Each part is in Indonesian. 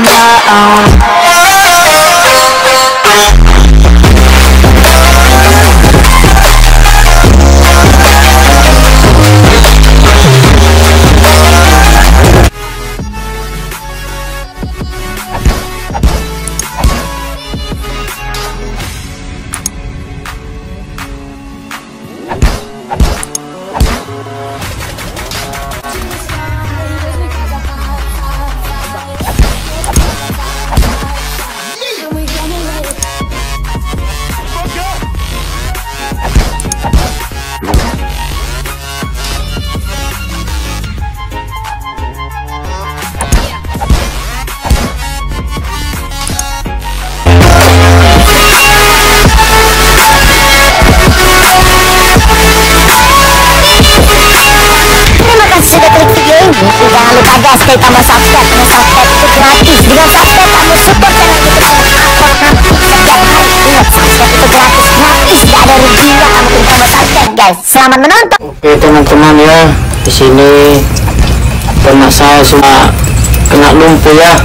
Jangan lupa guys, klik tombol subscribe. Karena subscribe itu gratis. Dengan subscribe kamu support channel YouTube saya setiap hari. Ingat, subscribe itu gratis, gak ada ruginya kamu klik tombol subscribe guys. Selamat menonton. Oke teman-teman ya, di sini ternak saya semua kena lumpuh ya.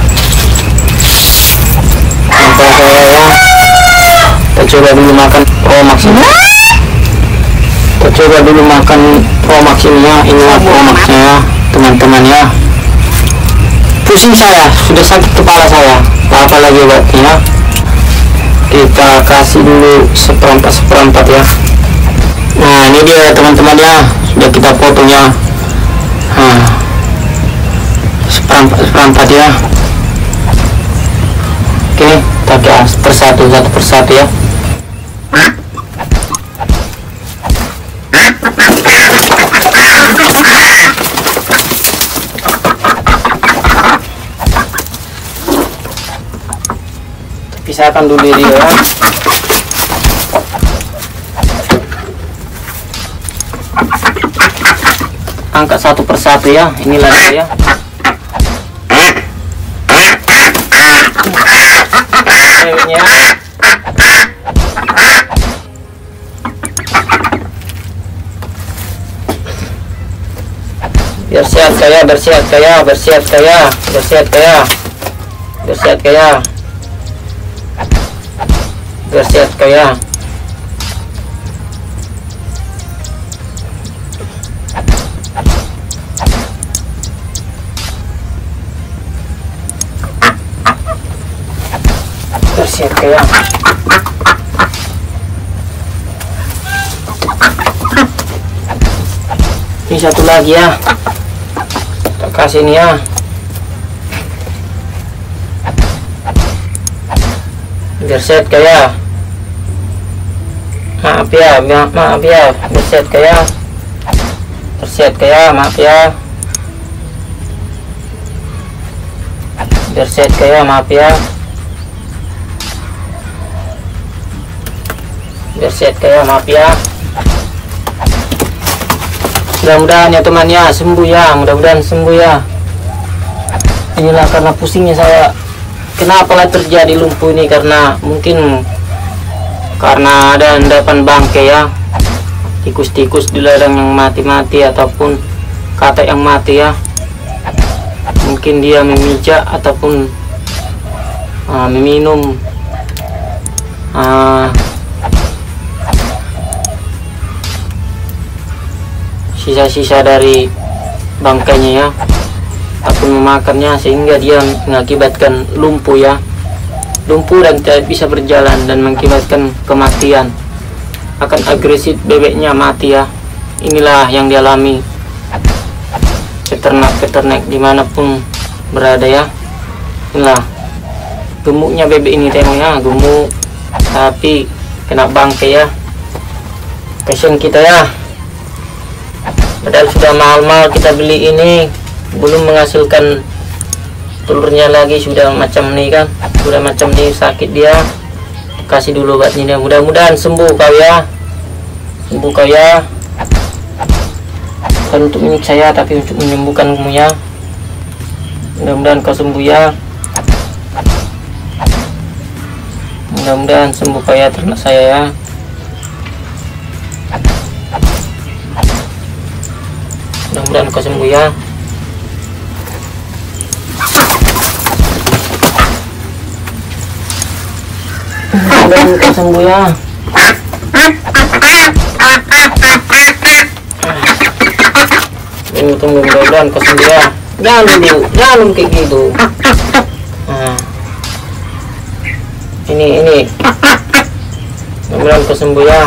Sampai saya ya, kita coba dulu makan Promax ini. Kita coba dulu makan Promax ini ya. Inilah Promaxnya ya teman-teman ya. Pusing saya, sudah sakit kepala saya, apalagi obatnya. Kita kasih dulu seperempat ya. Nah ini dia teman-teman ya, sudah kita potong ya. Seperempat ya. Oke, kita kasih satu persatu ya. Pisahkan dulu dia ya. Angkat satu persatu ya. Inilah dia ya. Ceweknya. Bersihat kaya, bersihat kaya, bersihat kaya, bersihat kaya, bersihat kaya, bersihat kaya. Bersihat kaya. Ini satu lagi ya. Kita kasih ini ya. Bersihat kaya. Maaf ya, maaf ya. Bersihat kaya. Bersihat kaya, maaf ya. Bersihat kaya, maaf ya. Bersihat kaya, maaf ya. Mudah-mudahan ya teman ya sembuh ya, mudah-mudahan sembuh ya. Inilah karena pusingnya saya. Kenapa lah terjadi lumpuh ini? Karena mungkin karena ada endapan bangkai ya, tikus-tikus di ladang yang mati-mati ataupun katak yang mati ya. Mungkin dia memijak ataupun meminum sisa-sisa dari bangkainya ya, ataupun memakannya sehingga dia mengakibatkan lumpuh ya, lumpuh dan tidak bisa berjalan dan mengakibatkan kematian. Akan agresif bebeknya mati ya. Inilah yang dialami peternak-peternak dimanapun berada ya. Inilah gemuknya bebek ini, tengok ya, gemuk tapi kena bangkai ya. Kasihan kita ya, padahal sudah mahal-mahal kita beli ini, belum menghasilkan telurnya lagi sudah macam ini kan, sudah macam ini sakit dia. Kasih dulu obatnya, mudah-mudahan sembuh kau ya, sembuh kau ya. Bukan untuk milik saya tapi untuk menyembuhkan kamu ya. Mudah-mudahan kau sembuh ya, mudah-mudahan sembuh kau ya ternak saya ya. Mudah-mudahan kau sembuh ya. mudah-mudahan kau sembuh ya. Tunggu, mudah-mudahan kau sembuh ya. Jangan kayak gitu. Nah. Ini mudah-mudahan kau sembuh ya.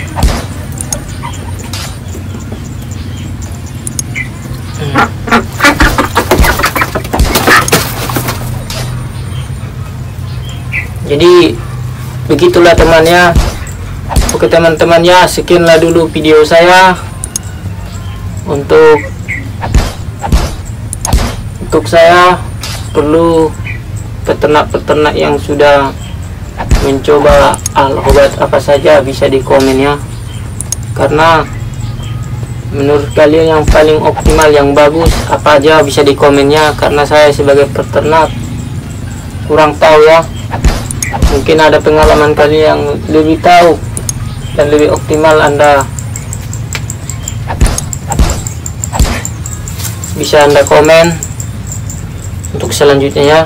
Jadi begitulah temannya. Oke teman-teman ya, sekianlah dulu video saya untuk saya perlu peternak-peternak yang sudah mencoba obat apa saja bisa di komen ya, karena menurut kalian yang paling optimal yang bagus apa aja bisa di komennya, karena saya sebagai peternak kurang tahu ya. Mungkin ada pengalaman kalian yang lebih tahu dan lebih optimal, Anda bisa Anda komen untuk selanjutnya ya.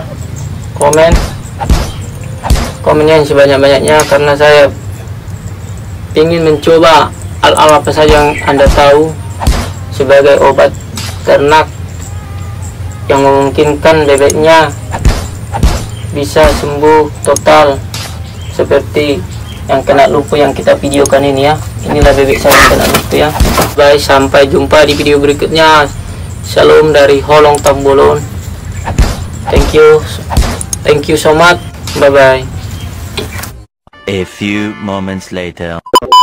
Komennya yang sebanyak-banyaknya, karena saya ingin mencoba hal-hal apa saja yang Anda tahu sebagai obat ternak yang memungkinkan bebeknya bisa sembuh total seperti yang kena lumpuh yang kita videokan ini ya. Inilah bebek saya yang kena lumpuh ya. Bye, sampai jumpa di video berikutnya. Shalom dari Holong Tambolon. Thank you so much. Bye bye. A few moments later.